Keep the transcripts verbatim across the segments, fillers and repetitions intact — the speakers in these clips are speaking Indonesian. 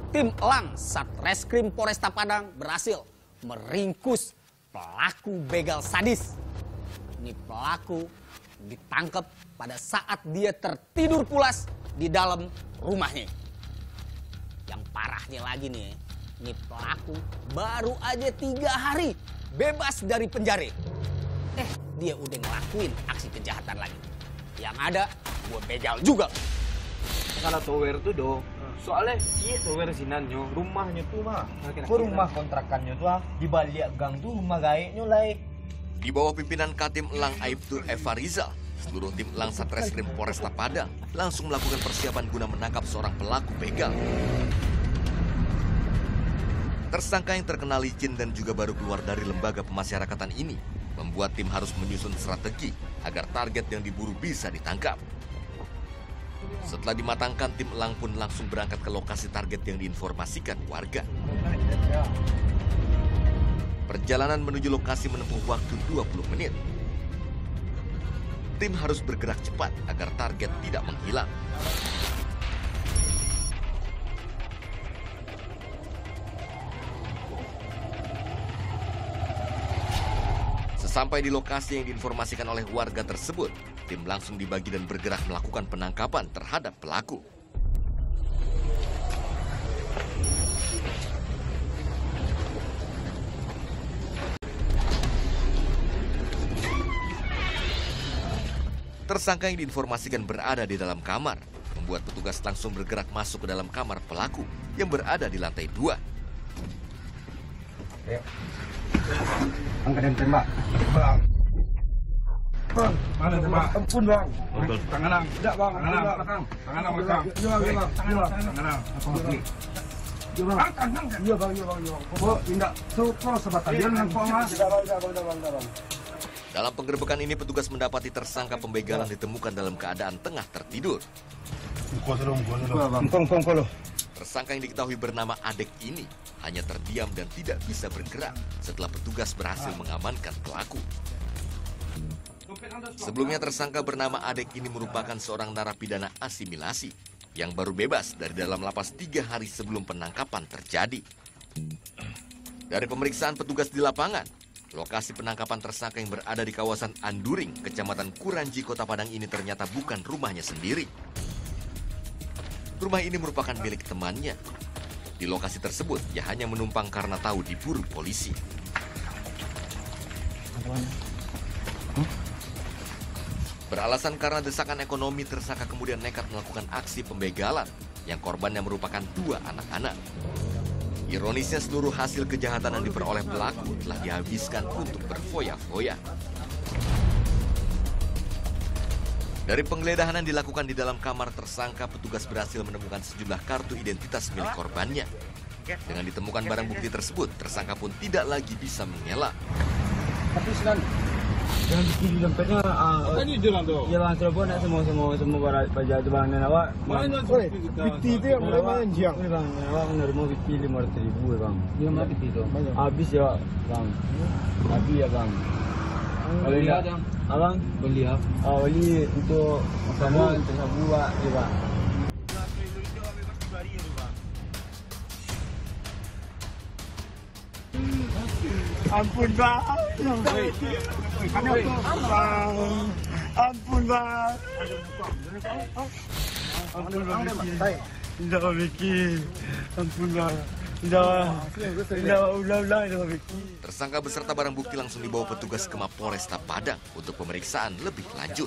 Tim Elang Satreskrim Polresta Padang berhasil meringkus pelaku begal sadis. Ini pelaku ditangkap pada saat dia tertidur pulas di dalam rumahnya. Yang parahnya lagi nih, ini pelaku baru aja tiga hari bebas dari penjara. Eh, dia udah ngelakuin aksi kejahatan lagi. Yang ada, gue begal juga. Kalau tower tuh do, soalnya iya tower sinanyo, rumahnya tuh mah. Ke rumah kontrakannya tuh ah, di balik gang tuh rumah gaeknya lah. Di bawah pimpinan Katim Elang Aibtu Eva Rizal, seluruh tim Elang Satreskrim Polresta Padang langsung melakukan persiapan guna menangkap seorang pelaku begal. Tersangka yang terkenal licin dan juga baru keluar dari lembaga pemasyarakatan ini membuat tim harus menyusun strategi agar target yang diburu bisa ditangkap. Setelah dimatangkan, tim Elang pun langsung berangkat ke lokasi target yang diinformasikan warga. Perjalanan menuju lokasi menempuh waktu dua puluh menit. Tim harus bergerak cepat agar target tidak menghilang. Sesampai di lokasi yang diinformasikan oleh warga tersebut, tim langsung dibagi dan bergerak melakukan penangkapan terhadap pelaku. Tersangka yang diinformasikan berada di dalam kamar, membuat petugas langsung bergerak masuk ke dalam kamar pelaku yang berada di lantai dua. Ayo. Angkat dan tembak. Bang. Bang, mana tembak? Ampun bang. Tangan lang. Tidak bang. Tangan lang. Tangan lang belakang. Iya bang. Tangan lang. Tangan lang. Iya bang. Angkat, angkat. Iya bang. Iya bang. Iya bang. Kau tidak terus sebatalian yang kau mas. Tidak bang. Tidak bang. Tidak bang. Tidak bang. Dalam penggerbekan ini, petugas mendapati tersangka pembegalan ditemukan dalam keadaan tengah tertidur. Tersangka yang diketahui bernama Adek ini hanya terdiam dan tidak bisa bergerak setelah petugas berhasil mengamankan pelaku. Sebelumnya tersangka bernama Adek ini merupakan seorang narapidana asimilasi yang baru bebas dari dalam lapas tiga hari sebelum penangkapan terjadi. Dari pemeriksaan petugas di lapangan, lokasi penangkapan tersangka yang berada di kawasan Anduring, Kecamatan Kuranji, Kota Padang ini ternyata bukan rumahnya sendiri. Rumah ini merupakan milik temannya. Di lokasi tersebut, ia hanya menumpang karena tahu diburu polisi. Beralasan karena desakan ekonomi, tersangka kemudian nekat melakukan aksi pembegalan yang korbannya merupakan dua anak-anak. Ironisnya, seluruh hasil kejahatan yang diperoleh pelaku telah dihabiskan untuk berfoya-foya. Dari penggeledahan yang dilakukan di dalam kamar tersangka, petugas berhasil menemukan sejumlah kartu identitas milik korbannya. Dengan ditemukan barang bukti tersebut, tersangka pun tidak lagi bisa mengelak. Tapi sekarang yang di dompetnya, Tadi jalan tuh. ya bang, telepon nak semua semua semua barang pajak tu bang dan awak. Bukti itu yang mulai manjang. Ini bang, awak menerima bukti lima ratus ribu bang. Lima bukti tu. Habis ya bang. Habis ya bang. Beli apa? Abang Beli apa? Oh, beli untuk makanan, untuk sabu pak, ya pak. Ampun bang, ampun bang, ampun bang, tidak Vicky, ampun bang. Tersangka beserta barang bukti langsung dibawa petugas ke Mapolresta Padang untuk pemeriksaan lebih lanjut.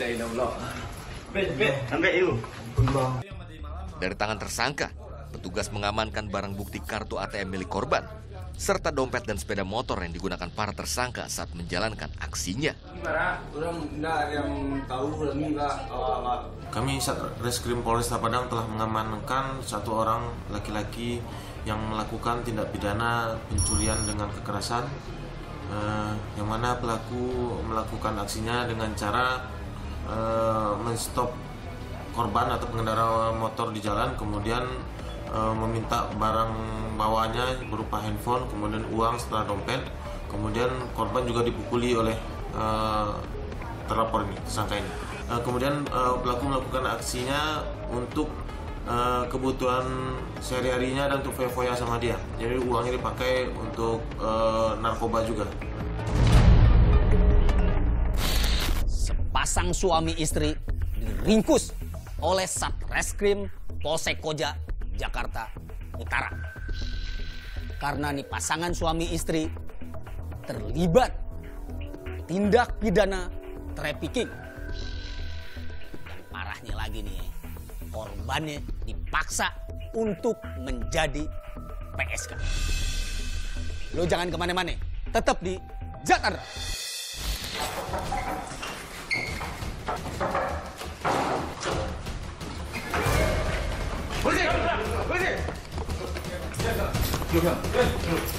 Dari tangan tersangka, petugas mengamankan barang bukti kartu A T M milik korban, serta dompet dan sepeda motor yang digunakan para tersangka saat menjalankan aksinya. Kami Satreskrim Polresta Padang telah mengamankan satu orang laki-laki yang melakukan tindak pidana pencurian dengan kekerasan, eh, yang mana pelaku melakukan aksinya dengan cara eh, menstop korban atau pengendara motor di jalan, kemudian eh, meminta barang bawaannya berupa handphone, kemudian uang setelah dompet, kemudian korban juga dipukuli oleh eh, terlapor ini, tersangka ini. Eh, kemudian eh, pelaku melakukan aksinya untuk uh, kebutuhan sehari-harinya dan untuk foya-foya sama dia. Jadi uangnya dipakai untuk uh, narkoba juga. Sepasang suami istri diringkus oleh Satreskrim Polsek Koja, Jakarta Utara. Karena nih pasangan suami istri terlibat tindak pidana trafficking. Dan parahnya lagi nih, korbannya dipaksa untuk menjadi P S K. Lo jangan kemana-mana, tetap di Jatadra. Polisi! Polisi!